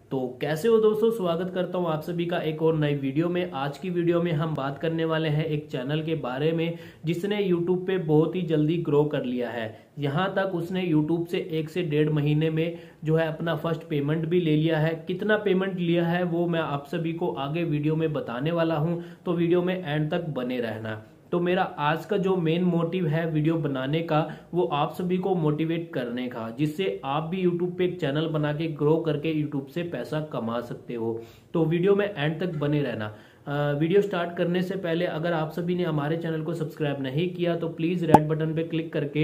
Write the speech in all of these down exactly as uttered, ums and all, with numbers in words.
तो कैसे हो दोस्तों, स्वागत करता हूं आप सभी का एक और नई वीडियो में। आज की वीडियो में हम बात करने वाले हैं एक चैनल के बारे में जिसने यूट्यूब पे बहुत ही जल्दी ग्रो कर लिया है। यहां तक उसने यूट्यूब से एक से डेढ़ महीने में जो है अपना फर्स्ट पेमेंट भी ले लिया है। कितना पेमेंट लिया है वो मैं आप सभी को आगे वीडियो में बताने वाला हूं, तो वीडियो में एंड तक बने रहना। तो मेरा आज का जो मेन मोटिव है वीडियो बनाने का, वो आप सभी को मोटिवेट करने का, जिससे आप भी यूट्यूब पे एक चैनल बना के ग्रो करके यूट्यूब से पैसा कमा सकते हो। तो वीडियो में एंड तक बने रहना। आ, वीडियो स्टार्ट करने से पहले अगर आप सभी ने हमारे चैनल को सब्सक्राइब नहीं किया तो प्लीज रेड बटन पे क्लिक करके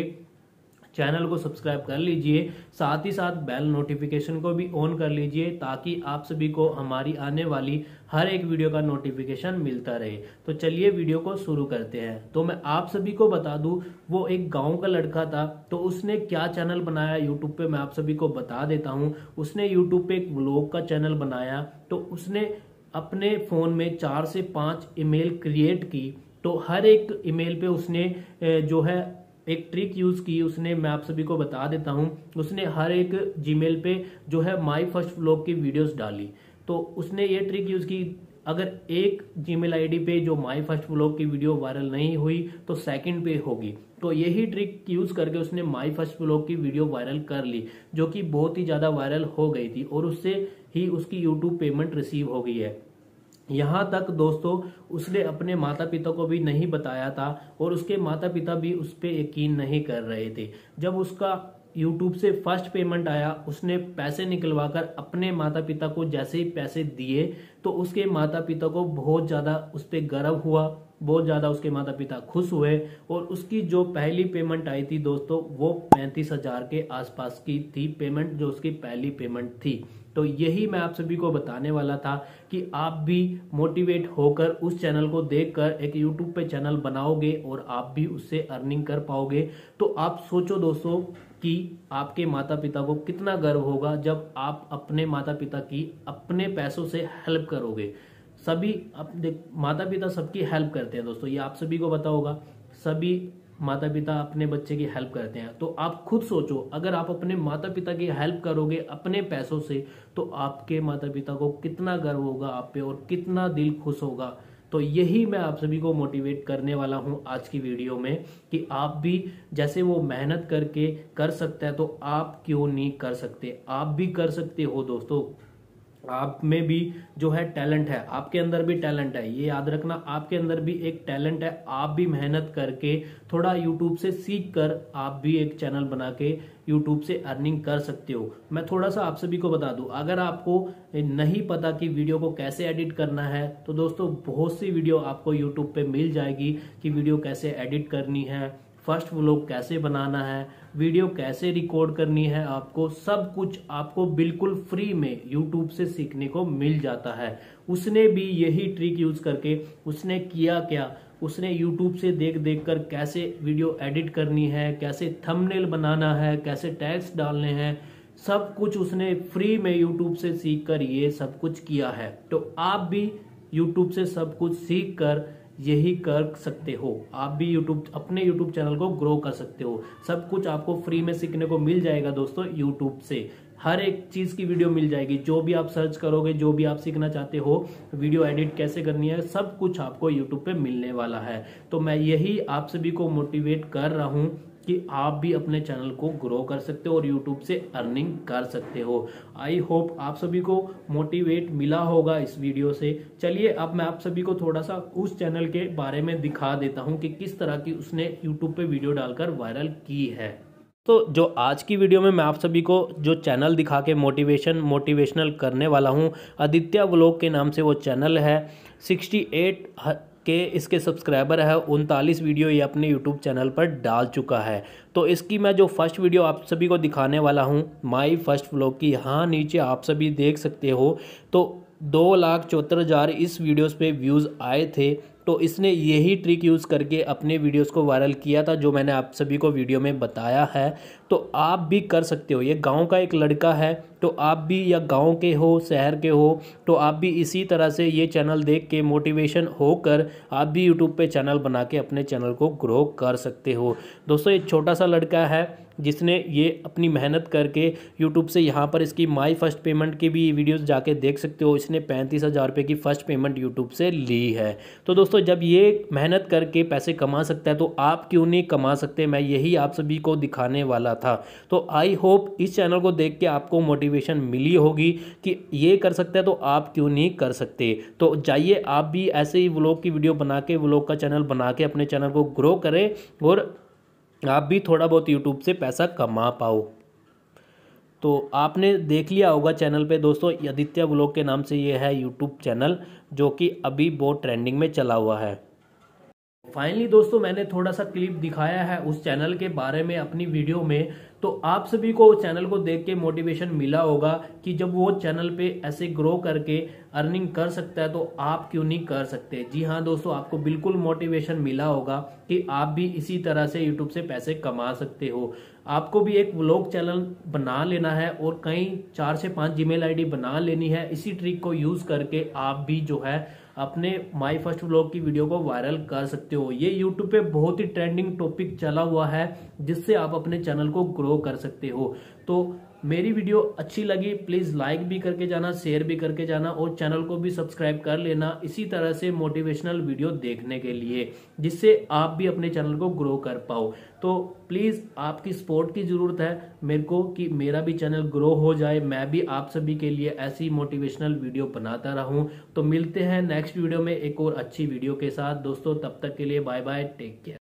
चैनल को सब्सक्राइब कर लीजिए। साथ ही साथ बेल नोटिफिकेशन को भी ऑन कर लीजिए ताकि आप सभी को हमारी आने वाली हर एक वीडियो का नोटिफिकेशन मिलता रहे। तो चलिए वीडियो को शुरू करते हैं। तो मैं आप सभी को बता दूं, वो एक गांव का लड़का था। तो उसने क्या चैनल बनाया यूट्यूब पे मैं आप सभी को बता देता हूं। उसने यूट्यूब पे एक व्लॉग का चैनल बनाया। तो उसने अपने फोन में चार से पांच ईमेल क्रिएट की। तो हर एक ईमेल पे उसने जो है एक ट्रिक यूज की। उसने मैं आप सभी को बता देता हूं, उसने हर एक जीमेल पे जो है माय फर्स्ट व्लॉग की वीडियोस डाली। तो उसने ये ट्रिक यूज की, अगर एक जीमेल आईडी पे जो माय फर्स्ट व्लॉग की वीडियो वायरल नहीं हुई तो सेकंड पे होगी। तो यही ट्रिक यूज करके उसने माय फर्स्ट व्लॉग की वीडियो वायरल कर ली, जो कि बहुत ही ज्यादा वायरल हो गई थी और उससे ही उसकी यूट्यूब पेमेंट रिसीव हो गई है। यहाँ तक दोस्तों उसने अपने माता पिता को भी नहीं बताया था और उसके माता पिता भी उस पर यकीन नहीं कर रहे थे। जब उसका यूट्यूब से फर्स्ट पेमेंट आया, उसने पैसे निकलवाकर अपने माता पिता को जैसे ही पैसे दिए तो उसके माता पिता को बहुत ज़्यादा उस पर गर्व हुआ, बहुत ज़्यादा उसके माता पिता खुश हुए। और उसकी जो पहली पेमेंट आई थी दोस्तों, वो पैंतीस हजार के आसपास की थी पेमेंट, जो उसकी पहली पेमेंट थी। तो यही मैं आप सभी को बताने वाला था कि आप भी मोटिवेट होकर उस चैनल को देखकर एक यूट्यूब पे चैनल बनाओगे और आप भी उससे अर्निंग कर पाओगे। तो आप सोचो दोस्तों कि आपके माता पिता को कितना गर्व होगा जब आप अपने माता पिता की अपने पैसों से हेल्प करोगे। सभी अपने माता पिता सबकी हेल्प करते हैं दोस्तों, ये आप सभी को पता होगा। सभी माता पिता अपने बच्चे की हेल्प करते हैं। तो आप खुद सोचो, अगर आप अपने माता पिता की हेल्प करोगे अपने पैसों से तो आपके माता पिता को कितना गर्व होगा आप पे और कितना दिल खुश होगा। तो यही मैं आप सभी को मोटिवेट करने वाला हूं आज की वीडियो में कि आप भी जैसे वो मेहनत करके कर सकते हैं तो आप क्यों नहीं कर सकते। आप भी कर सकते हो दोस्तों। आप में भी जो है टैलेंट है, आपके अंदर भी टैलेंट है, ये याद रखना, आपके अंदर भी एक टैलेंट है। आप भी मेहनत करके थोड़ा यूट्यूब से सीख कर आप भी एक चैनल बना के यूट्यूब से अर्निंग कर सकते हो। मैं थोड़ा सा आप सभी को बता दूं, अगर आपको नहीं पता कि वीडियो को कैसे एडिट करना है तो दोस्तों बहुत सी वीडियो आपको यूट्यूब पे मिल जाएगी कि वीडियो कैसे एडिट करनी है, फर्स्ट व्लॉग कैसे बनाना है, वीडियो कैसे रिकॉर्ड करनी है। आपको सब कुछ आपको बिल्कुल फ्री में यूट्यूब से सीखने को मिल जाता है। उसने भी यही ट्रिक यूज करके उसने किया क्या, उसने यूट्यूब से देख देख कर कैसे वीडियो एडिट करनी है, कैसे थंबनेल बनाना है, कैसे टैग्स डालने हैं, सब कुछ उसने फ्री में यूट्यूब से सीख कर ये सब कुछ किया है। तो आप भी यूट्यूब से सब कुछ सीख कर यही कर सकते हो। आप भी यूट्यूब अपने यूट्यूब चैनल को ग्रो कर सकते हो। सब कुछ आपको फ्री में सीखने को मिल जाएगा दोस्तों। यूट्यूब से हर एक चीज की वीडियो मिल जाएगी, जो भी आप सर्च करोगे, जो भी आप सीखना चाहते हो, वीडियो एडिट कैसे करनी है, सब कुछ आपको यूट्यूब पे मिलने वाला है। तो मैं यही आप सभी को मोटिवेट कर रहा हूं कि आप भी अपने चैनल को ग्रो कर सकते हो और यूट्यूब से अर्निंग कर सकते हो। आई होप आप सभी को मोटिवेट मिला होगा इस वीडियो से। चलिए अब मैं आप सभी को थोड़ा सा उस चैनल के बारे में दिखा देता हूं कि किस तरह की उसने यूट्यूब पे वीडियो डालकर वायरल की है। तो जो आज की वीडियो में मैं आप सभी को जो चैनल दिखा के मोटिवेशन मोटिवेशनल करने वाला हूं, आदित्य व्लॉग के नाम से वो चैनल है। सिक्सटी एट के इसके सब्सक्राइबर है, उनतालीस वीडियो ये अपने यूट्यूब चैनल पर डाल चुका है। तो इसकी मैं जो फर्स्ट वीडियो आप सभी को दिखाने वाला हूं, माय फर्स्ट व्लॉग की, यहाँ नीचे आप सभी देख सकते हो। तो दो लाख चौहत्तर हज़ार इस वीडियोस पे व्यूज़ आए थे। तो इसने यही ट्रिक यूज़ करके अपने वीडियोस को वायरल किया था, जो मैंने आप सभी को वीडियो में बताया है। तो आप भी कर सकते हो। ये गांव का एक लड़का है, तो आप भी, या गांव के हो, शहर के हो, तो आप भी इसी तरह से ये चैनल देख के मोटिवेशन होकर आप भी यूट्यूब पे चैनल बना के अपने चैनल को ग्रो कर सकते हो। दोस्तों ये छोटा सा लड़का है, जिसने ये अपनी मेहनत करके यूट्यूब से यहाँ पर इसकी माई फर्स्ट पेमेंट की भी वीडियोस जाके देख सकते हो। इसने पैंतीस हज़ार रुपये की फ़र्स्ट पेमेंट यूट्यूब से ली है। तो दोस्तों जब ये मेहनत करके पैसे कमा सकता है तो आप क्यों नहीं कमा सकते, मैं यही आप सभी को दिखाने वाला था। तो आई होप इस चैनल को देख के आपको मोटिवेशन मिली होगी कि ये कर सकता है तो आप क्यों नहीं कर सकते। तो जाइए आप भी ऐसे ही व्लॉग की वीडियो बना के, व्लॉग का चैनल बना के अपने चैनल को ग्रो करें और आप भी थोड़ा बहुत यूट्यूब से पैसा कमा पाओ। तो आपने देख लिया होगा चैनल पे दोस्तों, आदित्य व्लॉग के नाम से ये है यूट्यूब चैनल, जो कि अभी बहुत ट्रेंडिंग में चला हुआ है। फाइनली दोस्तों मैंने थोड़ा सा क्लिप दिखाया है उस चैनल के बारे में अपनी वीडियो में। तो आप सभी को चैनल को देख के मोटिवेशन मिला होगा कि जब वो चैनल पे ऐसे ग्रो करके अर्निंग कर सकता है तो आप क्यों नहीं कर सकते। जी हाँ दोस्तों, आपको बिल्कुल मोटिवेशन मिला होगा कि आप भी इसी तरह से यूट्यूब से पैसे कमा सकते हो। आपको भी एक व्लॉग चैनल बना लेना है और कई चार से पांच जीमेल आईडी बना लेनी है। इसी ट्रिक को यूज करके आप भी जो है अपने माई फर्स्ट व्लॉग की वीडियो को वायरल कर सकते हो। ये यूट्यूब पे बहुत ही ट्रेंडिंग टॉपिक चला हुआ है जिससे आप अपने चैनल को ग्रो कर सकते हो। तो मेरी वीडियो अच्छी लगी प्लीज लाइक भी करके जाना, शेयर भी करके जाना और चैनल को भी सब्सक्राइब कर लेना इसी तरह से मोटिवेशनल वीडियो देखने के लिए, जिससे आप भी अपने चैनल को ग्रो कर पाओ। तो प्लीज आपकी सपोर्ट की जरूरत है मेरे को कि मेरा भी चैनल ग्रो हो जाए, मैं भी आप सभी के लिए ऐसी मोटिवेशनल वीडियो बनाता रहूं। तो मिलते हैं नेक्स्ट वीडियो में एक और अच्छी वीडियो के साथ दोस्तों, तब तक के लिए बाय बाय, टेक केयर।